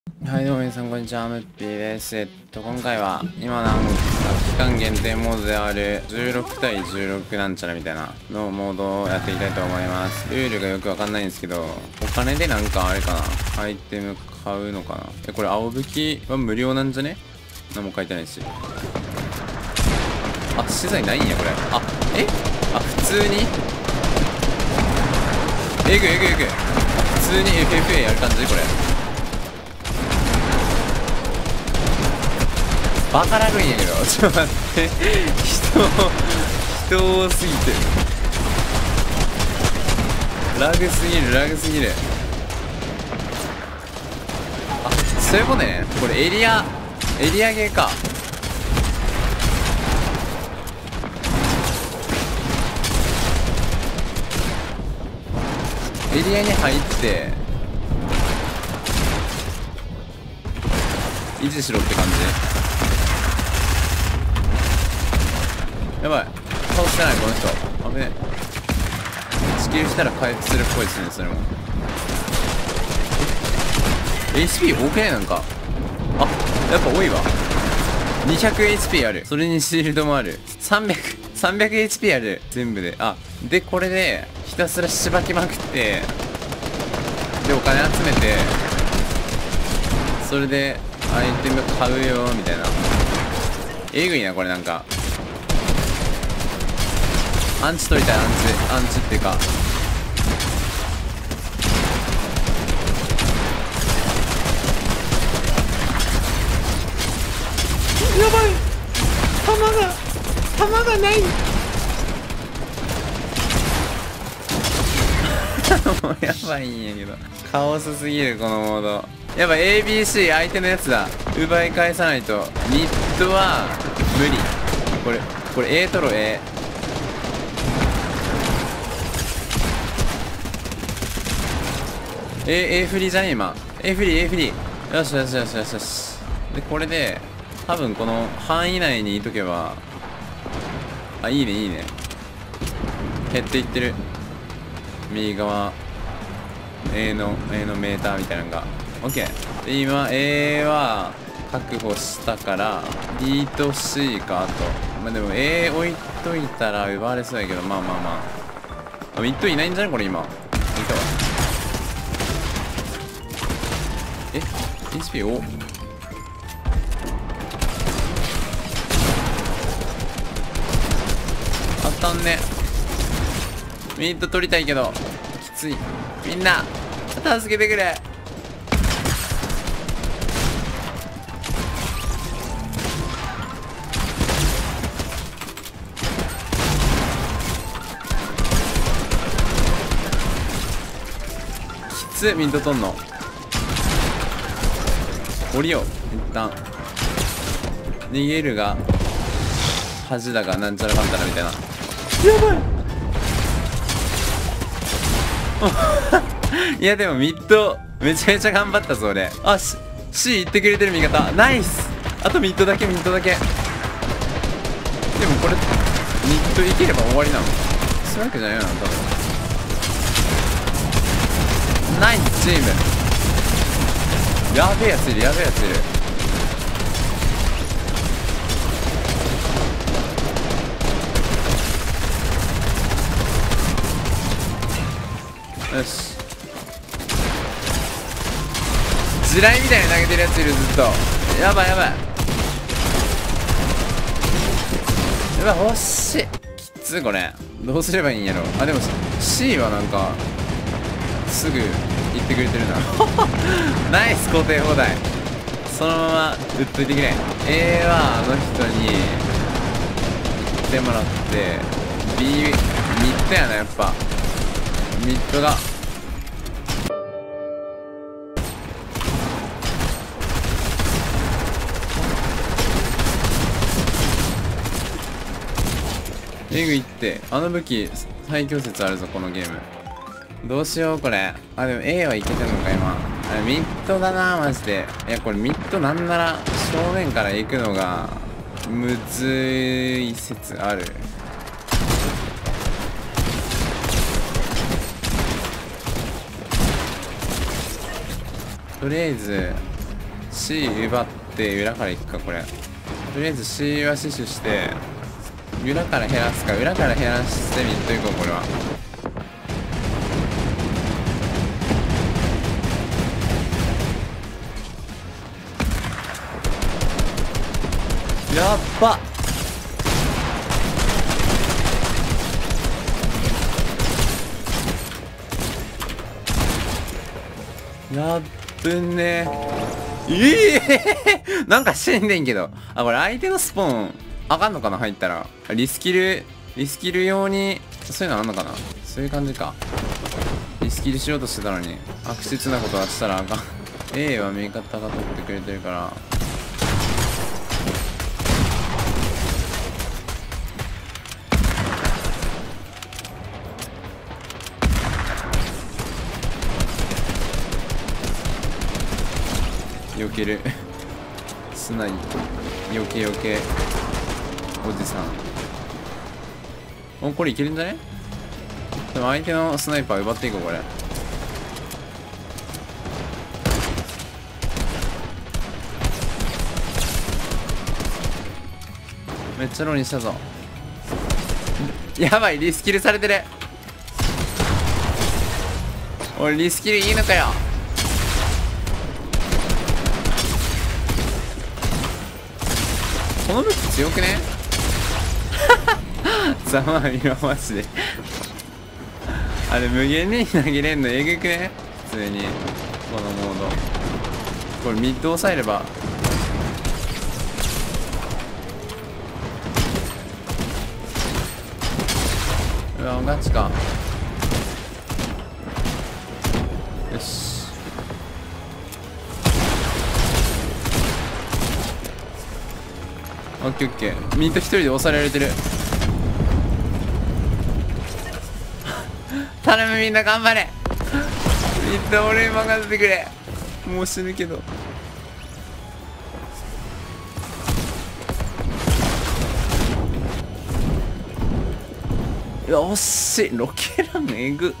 はい、どうも皆さんこんにちは、ムッピーです。今回は、今なんか期間限定モードである16対16なんちゃらみたいなのモードをやっていきたいと思います。ルールがよくわかんないんですけど、お金でなんかあれかな、アイテム買うのかな。これ青武器は無料なんじゃね？何も書いてないし。あ、資材ないんや、これ。あ、普通にえぐ。普通に FFA やる感じこれ。バカラグいんやけど、ちょっと待って人多すぎてラグすぎる。あ、そういうことね。これエリアゲーか。エリアに入って維持しろって感じ。やばい、倒してないこの人。危ねえ。スキルしたら回復するっぽいですね。それも HP 多くね。なんかやっぱ多いわ。 200HP ある。それにシールドもある。300HP ある全部で。でこれでひたすらしばきまくって、でお金集めて、それでアイテム買うよみたいな。えぐいなこれ。なんかアンチ取りたい。アンチっていうか、やばい、弾がないもうやばいんやけど、カオスすぎるこのモード。やっぱ ABC 相手のやつだ。奪い返さないと。ミッドは無理。これ A 取ろう。 A フリーじゃねえ今。 A フリー。よし。でこれで多分この範囲内にいとけば、いいね。減っていってる。右側 A のメーターみたいなのが OK で、今 A は確保したから D と C か。あとでも A 置いといたら奪われそうやけど、まあミッドいないんじゃないこれ。今いたわ。HP お当たんね。ミッド取りたいけどきつい。みんな助けてくれ。きつい。ミッド取んの。降りよう一旦。逃げるが恥だがなんちゃらかんたらみたいな。やばいいやでもミッドめちゃめちゃ頑張ったぞ俺。C 行ってくれてる味方。ナイス。あとミッドだけ。でもこれミッド行ければ終わりなの。そういうわけじゃないよな多分。ナイスチーム。やべえやついる。よし。地雷みたいに投げてるやついる。ずっとやばい欲しい。きついこれ。どうすればいいんやろ。でも C はなんかすぐ言ってくれてるなナイス固定放題。そのまま打っといてくれ。A はあの人に行ってもらって、 B ミッドやな。やっぱミッドがえぐいって。あの武器最強説あるぞこのゲーム。どうしようこれ。でも A はいけてんのか今。ミッドだなマジで。これミッドなんなら正面から行くのがむずい説ある。とりあえず C 奪って裏から行くか。これとりあえず C は死守して裏から減らすか。裏から減らしてみるというか、これはやっば。やっぶねなんか死んでんけど。あ、これ相手のスポーンあかんのかな。入ったらリスキル用にそういうのあんのかな。そういう感じか。リスキルしようとしてたのに悪質なことはしたらあかん。A は味方が取ってくれてるから避ける。スナイ避けおじさん。お、これいけるんじゃね。でも相手のスナイパー奪っていこう。これめっちゃローにしたぞ。やばい、リスキルされてる。俺リスキルいいのかよ。この武器強くね。ざまあみろマジで。あれ無限に投げれんのえぐくね。普通にこのモード。これミッド押さえれば。うわガチか。よし。オッケーオッケー。ミッド一人で押さえられてる。頼むみんな頑張れ。みんな俺に任せてくれ。もう死ぬけど。よっしロケランえぐ。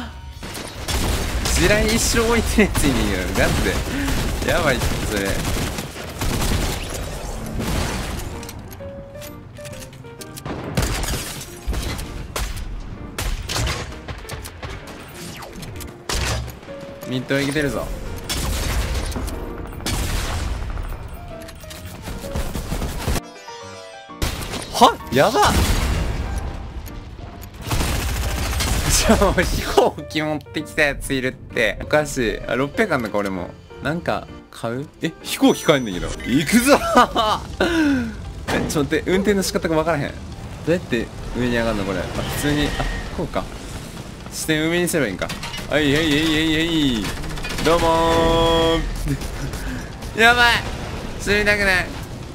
地雷一生置いてるやついねえけどガチでやばいってそれ。ミッドいけてるぞ。はやばっ。じゃあ飛行機持ってきたやついるっておかしい。あ600あんのか。俺もなんか買う。飛行機買えんだけど行くぞ。ちょっと待って、運転の仕方が分からへん。どうやって上に上がるのこれ。普通にこうか。視点上にすればいいんか。はいはいはいはいはい。どうもー。やばい死にたくない。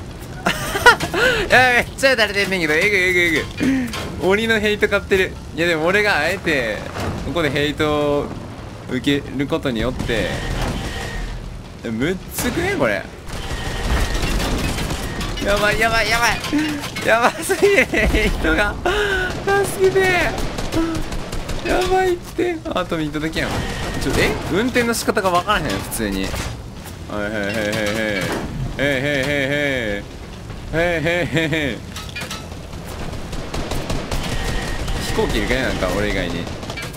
やばいめっちゃ撃たれてんねんけどえぐいえぐいえぐい。鬼のヘイト買ってる。いやでも俺があえてここでヘイトを受けることによってむっつくねこれ。やばいやばいやばいやばすぎるヘイトが。助けて。やばいって。あとミッドだけやん。運転の仕方が分からへん普通に。はいはいはいはいはいはいはいはいはい。飛行機いるかねなんか俺以外に。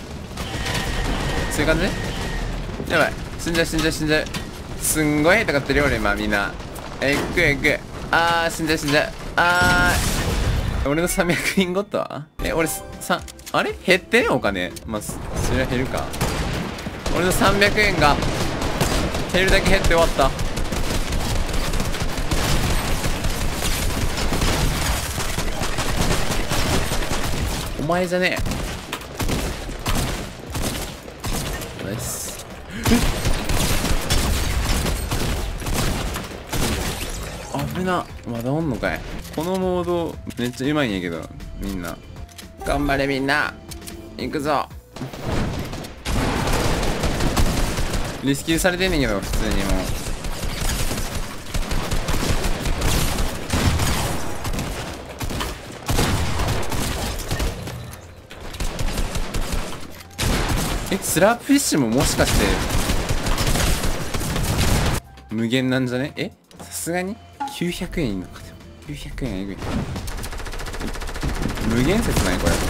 そういう感じね。やばい死んじゃう死んじゃう死んじゃう。すんごいヘイト買ってるよ俺今みんな。エッグエッグ。死んじゃう死んじゃう。俺の300インゴットは俺あれ減ってんお金。まあそれは減るか。俺の300円が減るだけ減って終わった。お前じゃねえ。ナイス。危な。まだおんのかい。このモードめっちゃうまいんやけどみんな。頑張れみんな行くぞ。リスキルされてんねんけど普通にもう。スラープフィッシュももしかして無限なんじゃね？さすがに900円いんのか。でも900円えぐい。無限説ないこれ。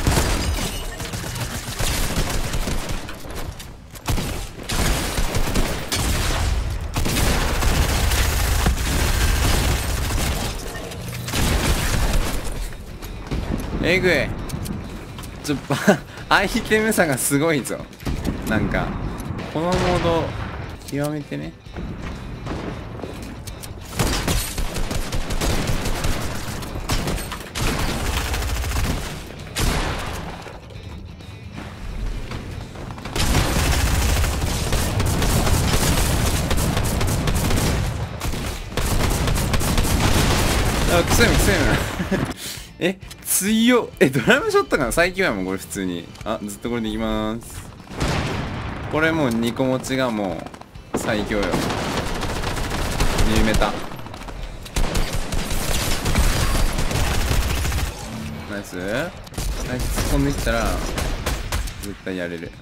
えぐい。アイテム差がすごいぞ。なんかこのモード極めてね。あ、くせむくせむ強っ。ドラムショットガン最強やもんこれ普通に。ずっとこれでいきまーす。これもう2個持ちがもう最強よ。ニューメタナイス。ナイス。突っ込んできたら絶対やれる。いっ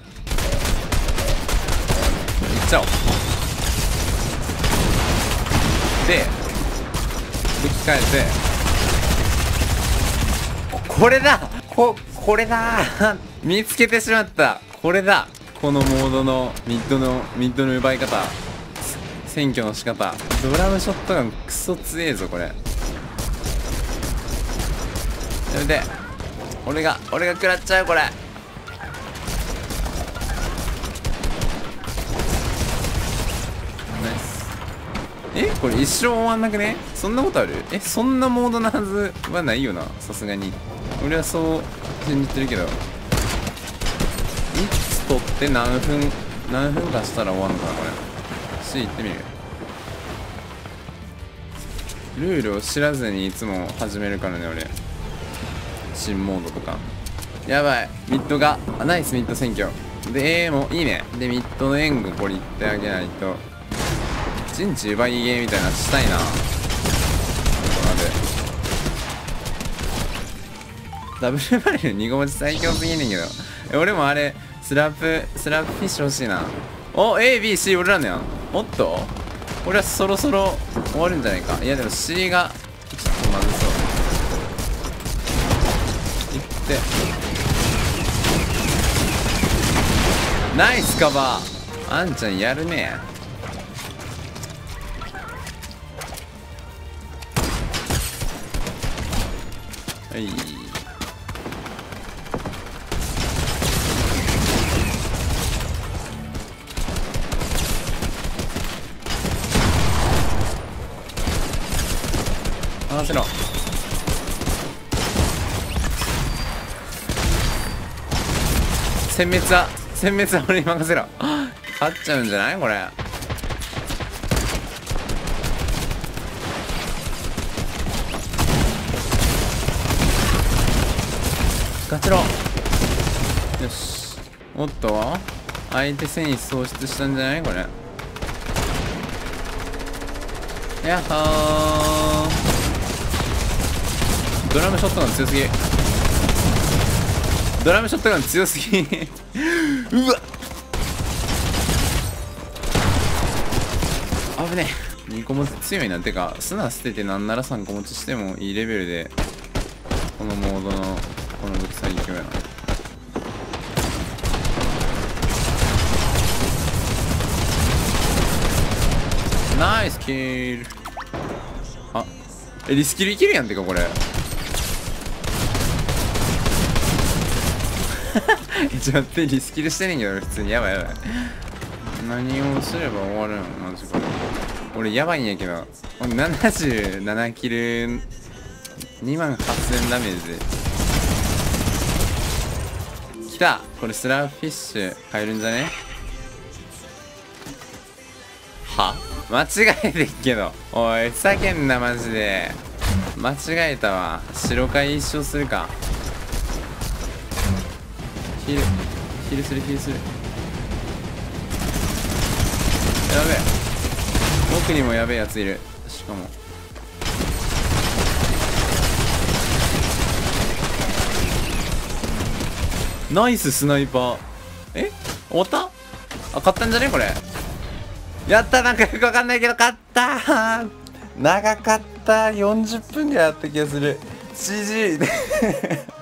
ちゃおう。で武器変えて、これだ。これだ見つけてしまった。これだ。このモードのミッドの奪い方、選挙の仕方。ドラムショットガンクソ強えぞこれ。やめて。俺が食らっちゃうこれ。ナイス。これ一生終わんなくね？そんなことある？そんなモードなはずはないよな、さすがに。俺はそう信じてるけど、いつ取って何分かしたら終わるのかなこれ。行ってみる。ルールを知らずにいつも始めるからね俺。新モードとか。やばい、ミッドがナイス。ミッド選挙で A もいいね。でミッドの援護これ言ってあげないと陣地奪いゲーみたいなしたいな。ダブルバレル2個持ち最強すぎんねんけど。俺もあれスラップフィッシュ欲しいな。A、B、C 俺らのやん。おっと俺はそろそろ終わるんじゃないか。いやでも C がちょっとまずそう。いってナイスカバー。あんちゃんやるね。はい。任せろ。殲滅は俺に任せろ。勝っちゃうんじゃないこれ。ガチロ。よし。おっと相手戦意喪失したんじゃないこれ。やっほー。ドラムショットガン強すぎ。ドラムショットガン強すぎうわ危ねえ。2個持ち強いな。てか砂捨ててなんなら3個持ちしてもいいレベルで、このモードのこの武器最強やな。ナイスキル。リスキルいけるやん。てかこれちょっと待って、リスキルしてねんけど普通に。やばいやばい。何をすれば終わるのマジこれ。俺やばいんやけど、77キル28000ダメージ。きた。これスラーフィッシュ入るんじゃね？は？間違えてっけど。おいふざけんなマジで。間違えたわ。白回一生するか。ヒルする。やべえ。奥にもやべえやついる。しかもナイススナイパー。終わった？勝ったんじゃねこれ。やった。なんかよくわかんないけど勝った。 ったー、長かった。40分ぐらいあった気がする。GG